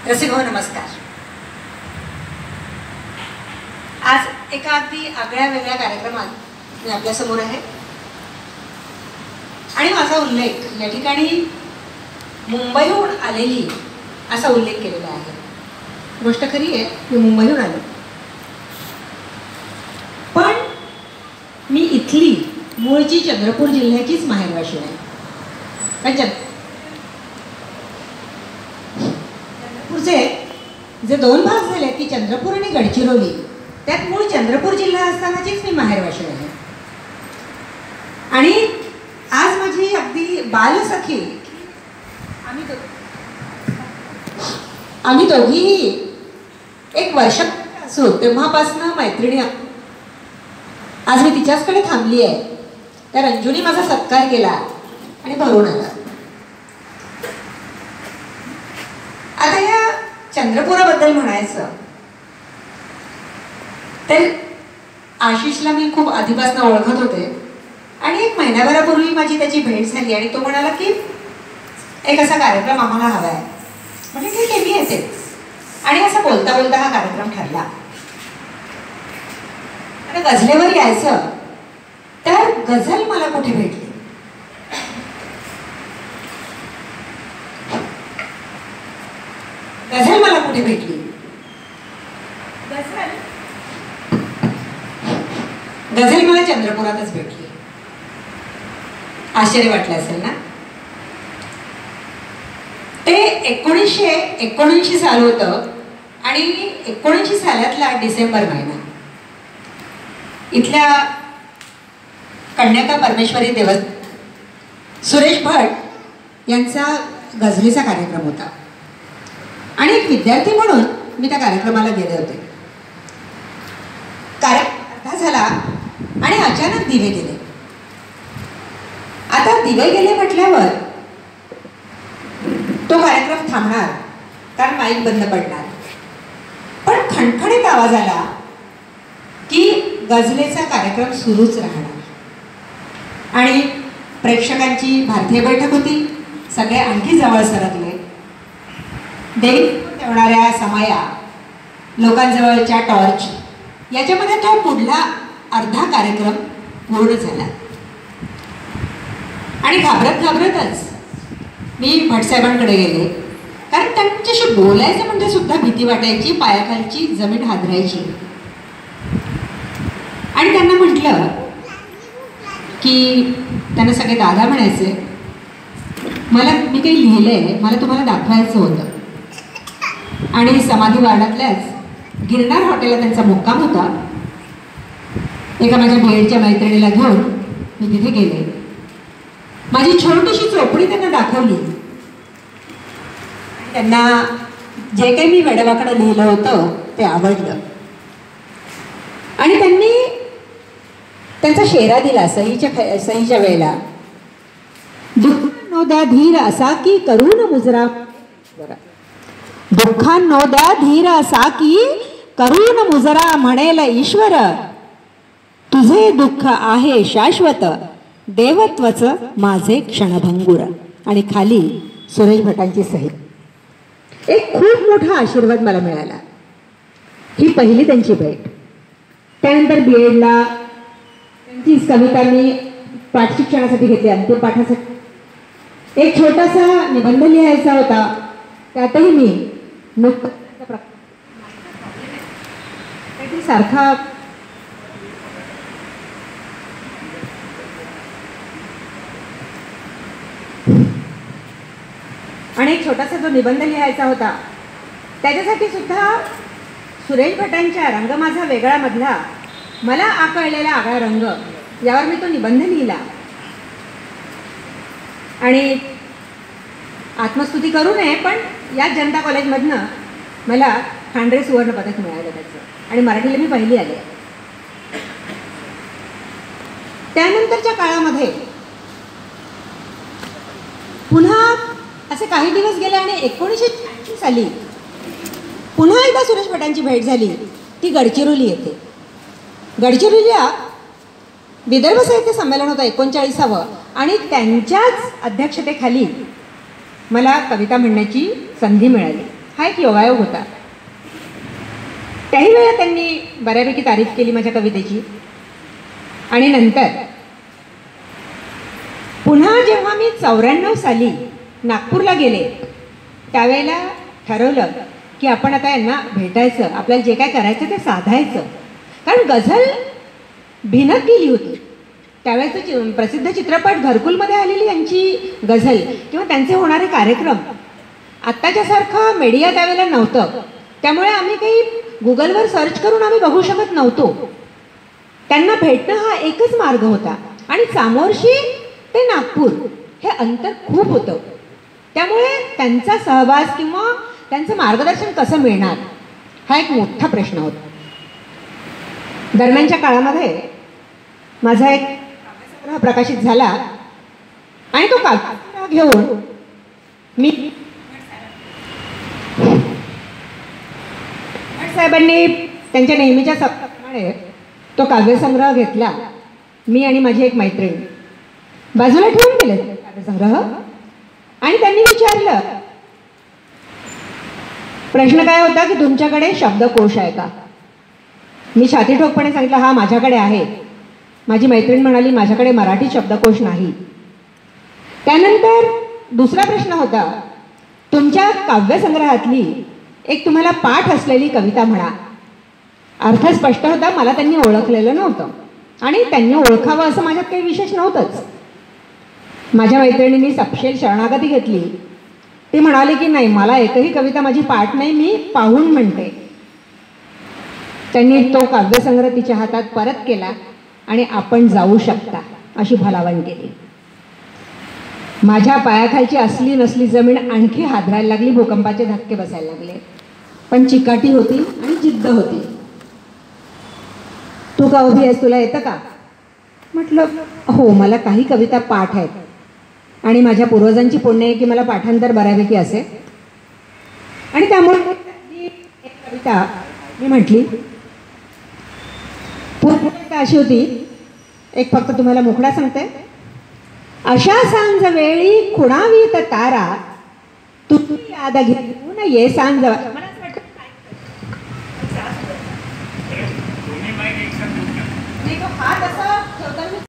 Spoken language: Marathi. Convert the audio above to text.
रसिक हो नमस्कार. आज एका अगदी आगळ्या वेगळ्या कार्यक्रमात मी आपल्यासमोर आहे आणि माझा उल्लेख या ठिकाणी मुंबईहून आलेली असा उल्लेख केलेला आहे. गोष्ट खरी आहे, मी मुंबईहून आलो, पण मी इथली मूळची चंद्रपूर जिल्ह्याचीच माहेरवाशी आहे. चंद्रपूरचे जे दोन भाग झाले की चंद्रपूर आणि गडचिरोली, त्यात मूळ चंद्रपूर जिल्हा असतानाचीच मी माहेरवाशी आहे. आणि आज माझी अगदी बालसखी, आम्ही दोघीही एक वर्ष असो तेव्हापासून मैत्रिणी. आज मी तिच्याचकडे थांबली आहे. त्या रंजूनी माझा सत्कार केला आणि भरून आला. आता या चंद्रपुराबद्दल म्हणायचं तर आशिषला मी खूप आधीपासून ओळखत होते आणि एक महिन्याभरापूर्वी माझी त्याची भेट झाली आणि तो म्हणाला की एक असा कार्यक्रम आम्हाला हवा आहे. म्हणजे ठीक आहे, मी येते. आणि असं बोलता बोलता हा कार्यक्रम ठरला. आणि गझलेवर यायचं तर गझल मला कुठे भेटली. गझल मला कुठे भेटली गझल मला चंद्रपुरातच भेटली. आश्चर्य वाटलं असेल ना. ते 1979 साल होतं आणि 1979 सालातला डिसेंबर महिना. इथल्या कन्याका परमेश्वरी देवस्थान सुरेश भट यांचा गझलेचा कार्यक्रम होता आणि एक विद्यार्थी म्हणून मी त्या कार्यक्रमाला गेले होते. कार्यक्रम अर्धा झाला आणि अचानक दिवे गेले. आता दिवे गेले म्हटल्यावर तो कार्यक्रम थांबणार, कारण माईक बंद पडणार. पण खणखणीत आवाज आला की गझलेचा कार्यक्रम सुरूच राहणार. आणि प्रेक्षकांची भारतीय बैठक होती. सगळे आणखी जवळ सरकले. देवीत ठेवणाऱ्या समया, लोकांजवळच्या टॉर्च, याच्यामध्ये तो पुढला अर्धा कार्यक्रम पूर्ण झाला. आणि घाबरत घाबरतच मी भटसाहेबांकडे गेले, कारण त्यांच्याशी बोलायचं म्हणजे सुद्धा भीती वाटायची. पायाखालची जमीन हादरायची. आणि त्यांना म्हटलं की त्यांना सगळे दादा म्हणायचे, मला मी काही लिहिलंय, मला तुम्हाला दाखवायचं होतं. आणि समाधी वार्डातल्याच गिरनार हॉटेलला त्यांचा मुक्काम होता. एका माझ्या बीएडच्या मैत्रिणीला घेऊन मी तिथे गेले. माझी छोटीशी चोपडी त्यांना दाखवली. त्यांना जे काही मी वेडवाकडं लिहिलं होतं ते आवडलं आणि त्यांनी त्यांचा शेरा दिला सहीच्या वेळेला. दुःखांनो द्या धीर असा की करून मुजरा, दुःखांनो द्या धीर असा की करून मुजरा, म्हणेल ईश्वर तुझे दुःख आहे शाश्वत, देवत्वच माझे क्षणभंगुर. आणि खाली सुरेश भटांची सही. एक खूप मोठा आशीर्वाद मला मिळाला. ही पहिली त्यांची भेट. त्यानंतर बीएडला त्यांची कविता मी पाठ शिक्षणासाठी घेतली. अंतिम पाठासाठी एक छोटासा निबंध लिहायचा होता. त्यातही मी सारखा आणि एक छोटासा जो निबंध लिहायचा होता त्याच्यासाठी सुद्धा सुरेश भटांच्या रंग माझा वेगळा मधला मला आकळलेला आगळा रंग यावर मी तो निबंध लिहिला. आणि आत्मस्तुती करू नये, पण या जनता कॉलेजमधनं मला खांडरे सुवर्ण पदक मिळालं त्याचं. आणि मराठीला मी पहिली आले. त्यानंतरच्या काळामध्ये पुन्हा असे काही दिवस गेले आणि 1986 साली पुन्हा एकदा सुरेश भटांची भेट झाली. ती गडचिरोली येते. गडचिरोलीला विदर्भ साहित्य संमेलन होतं 39वे आणि त्यांच्याच अध्यक्षतेखाली मला कविता म्हणण्याची संधी मिळाली. हा एक योगायोग होता. त्याही वेळेला त्यांनी बऱ्यापैकी तारीफ केली माझ्या कवितेची. आणि नंतर पुन्हा जेव्हा मी 94 साली नागपूरला गेले त्यावेळेला ठरवलं की आपण आता यांना भेटायचं, आपल्याला जे काय करायचं ते साधायचं. कारण गझल भिनत गेली होती. त्यावेळेचं प्रसिद्ध चित्रपट घरकुलमध्ये आलेली यांची गझल किंवा त्यांचे होणारे कार्यक्रम आत्ताच्यासारखं मीडिया त्यावेळेला नव्हतं. त्यामुळे आम्ही काही गुगलवर सर्च करून आम्ही बघू शकत नव्हतो. त्यांना भेटणं हा एकच मार्ग होता आणि चामोर्शी ते नागपूर हे अंतर खूप होतं. त्यामुळे त्यांचा सहवास किंवा त्यांचं मार्गदर्शन कसं मिळणार हा एक मोठा प्रश्न होता. दरम्यानच्या काळामध्ये माझा एक काव्यसंग्रह प्रकाशित झाला आणि तो काव्यसंग्रह घेऊन मी साहेबांनी त्यांच्या नेहमीच्या सप्ताहाप्रमाणे तो काव्यसंग्रह घेतला. मी आणि माझी एक मैत्रीण बाजूला ठेवून गेले काव्यसंग्रह आणि त्यांनी विचारलं, प्रश्न काय होता की तुमच्याकडे शब्दकोश आहे का? मी छातीठोकपणे सांगितलं हा माझ्याकडे आहे. माझी मैत्रीण म्हणाली माझ्याकडे मराठी शब्दकोश नाही. त्यानंतर दुसरा प्रश्न होता, तुमच्या काव्यसंग्रहातली एक तुम्हाला पाठ असलेली कविता म्हणा. अर्थ स्पष्ट होता, मला त्यांनी ओळखलेलं नव्हतं आणि त्यांनी ओळखावं असं माझ्यात काही विशेष नव्हतंच. माझ्या मैत्रिणींनी सपशेल शरणागती घेतली. ती म्हणाली की नाही, मला एकही कविता माझी पाठ नाही, मी पाहून म्हणते. त्यांनी तो काव्यसंग्रह तिच्या हातात परत केला आणि आपण जाऊ शकता अशी भलावण केली. माझ्या पायाखालची असली नसली जमीन आणखी हादरायला लागली, भूकंपाचे धक्के बसायला लागले. पण चिकाटी होती आणि जिद्द होती. तू का उभी आहेस, तुला येतं का? म्हटलं हो, मला काही कविता पाठ आहेत आणि माझ्या पूर्वजांची पुण्य आहे की मला पाठांतर बऱ्यापैकी असे. आणि त्यामुळे एक कविता मी म्हटली. कविता अशी होती, एक फक्त तुम्हाला मुखडा सांगते. अशा सांज वेळी खुणावीत तारा, तुझी याद घेऊन ये सांज. हात असा